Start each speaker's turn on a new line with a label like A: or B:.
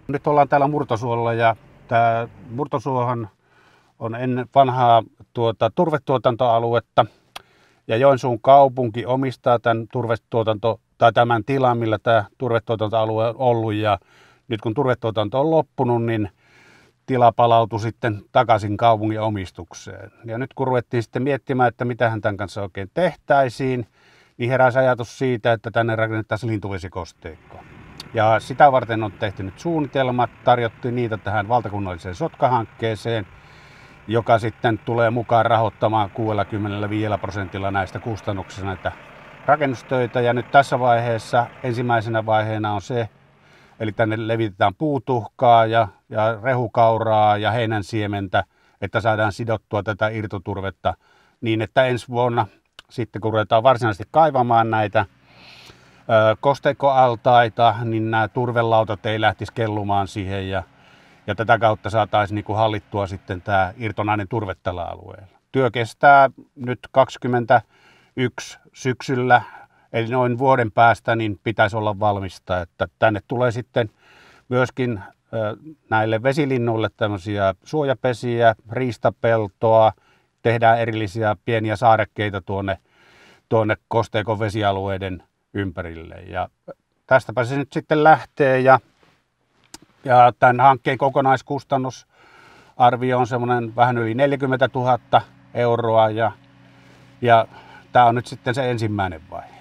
A: Nyt ollaan täällä Murtosuolla ja tämä Murtosuohan on ennen vanhaa turvetuotantoaluetta ja Joensuun kaupunki omistaa tämän tilan, millä tämä turvetuotantoalue on ollut, ja nyt kun turvetuotanto on loppunut, niin tila palautui sitten takaisin kaupungin omistukseen. Ja nyt kun ruvettiin sitten miettimään, että mitähän tämän kanssa oikein tehtäisiin, niin heräsi ajatus siitä, että tänne rakennettaisiin lintuvesikosteikko. Ja sitä varten on tehty nyt suunnitelmat, tarjottiin niitä tähän valtakunnalliseen Sotka-hankkeeseen, joka sitten tulee mukaan rahoittamaan 65% näistä kustannuksista näitä rakennustöitä. Ja nyt tässä vaiheessa ensimmäisenä vaiheena on se, eli tänne levitetään puutuhkaa ja rehukauraa ja heinänsiementä, että saadaan sidottua tätä irtoturvetta niin, että ensi vuonna sitten kun ruvetaan varsinaisesti kaivamaan näitä kosteikkoaltaita, niin nämä turvelautat ei lähtisi kellumaan siihen ja tätä kautta saataisiin niin kuin hallittua sitten tämä irtonainen turve tällä alueella. Työ kestää nyt 2021 syksyllä, eli noin vuoden päästä niin pitäisi olla valmista, että tänne tulee sitten myöskin näille vesilinnuille tämmöisiä suojapesiä, riistapeltoa, tehdään erillisiä pieniä saarekkeita tuonne kosteikon vesialueiden ympärille. Ja tästäpä se nyt sitten lähtee ja tämän hankkeen kokonaiskustannusarvio on semmoinen vähän yli 40 000 euroa ja tämä on nyt sitten se ensimmäinen vaihe.